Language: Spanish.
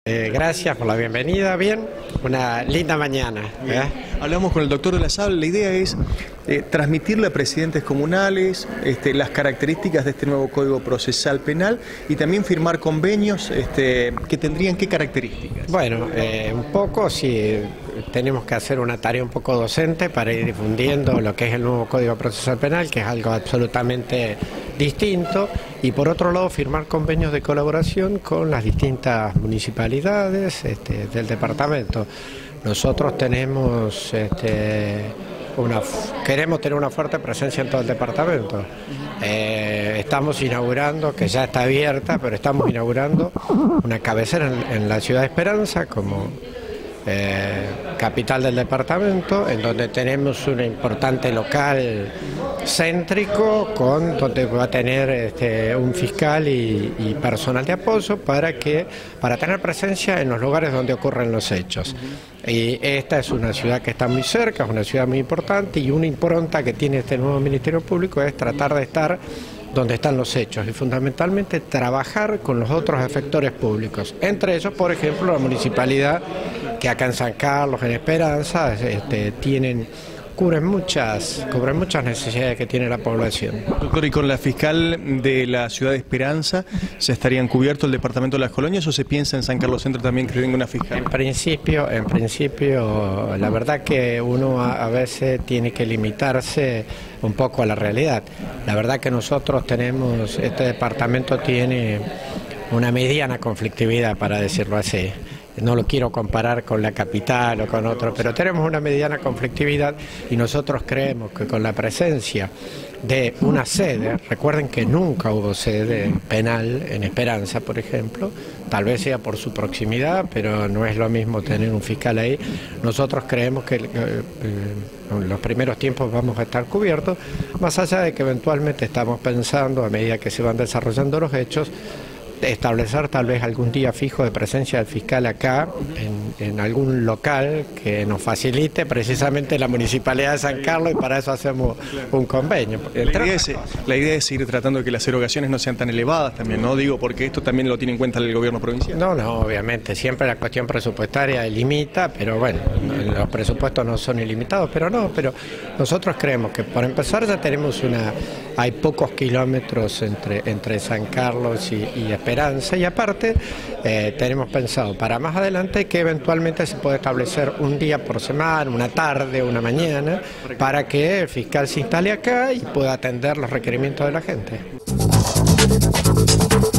Gracias por la bienvenida, bien, una linda mañana. Hablamos con el doctor de la Sable, la idea es transmitirle a presidentes comunales las características de este nuevo Código Procesal Penal y también firmar convenios que tendrían qué características. Bueno, un poco sí, tenemos que hacer una tarea un poco docente para ir difundiendo lo que es el nuevo Código Procesal Penal, que es algo absolutamente distinto, y por otro lado firmar convenios de colaboración con las distintas municipalidades del departamento. Nosotros tenemos queremos tener una fuerte presencia en todo el departamento. Estamos inaugurando, que ya está abierta, pero estamos inaugurando una cabecera en la ciudad de Esperanza como capital del departamento, en donde tenemos un importante local céntrico donde va a tener un fiscal y personal de apoyo para tener presencia en los lugares donde ocurren los hechos. Y esta es una ciudad que está muy cerca, es una ciudad muy importante, y una impronta que tiene este nuevo Ministerio Público es tratar de estar donde están los hechos y fundamentalmente trabajar con los otros efectores públicos, entre ellos, por ejemplo, la municipalidad, que acá en San Carlos, en Esperanza, cubren muchas necesidades que tiene la población. Doctor, ¿y con la fiscal de la ciudad de Esperanza se estarían cubiertos el departamento de las colonias o se piensa en San Carlos Centro también que tenga una fiscal? En principio, la verdad que uno a veces tiene que limitarse un poco a la realidad. La verdad que nosotros este departamento tiene una mediana conflictividad, para decirlo así. No lo quiero comparar con la capital o con otro, pero tenemos una mediana conflictividad y nosotros creemos que con la presencia de una sede, recuerden que nunca hubo sede penal en Esperanza, por ejemplo, tal vez sea por su proximidad, pero no es lo mismo tener un fiscal ahí. Nosotros creemos que en los primeros tiempos vamos a estar cubiertos, más allá de que eventualmente estamos pensando, a medida que se van desarrollando los hechos, establecer tal vez algún día fijo de presencia del fiscal acá, en algún local que nos facilite precisamente la Municipalidad de San Carlos, y para eso hacemos un convenio. La idea es seguir tratando de que las erogaciones no sean tan elevadas también, ¿no? Digo, porque esto también lo tiene en cuenta el gobierno provincial. No, obviamente, siempre la cuestión presupuestaria limita, pero bueno, los presupuestos no son ilimitados, pero nosotros creemos que por empezar ya hay pocos kilómetros entre San Carlos y Esperanza, y aparte tenemos pensado para más adelante que eventualmente se puede establecer un día por semana, una tarde, una mañana, para que el fiscal se instale acá y pueda atender los requerimientos de la gente.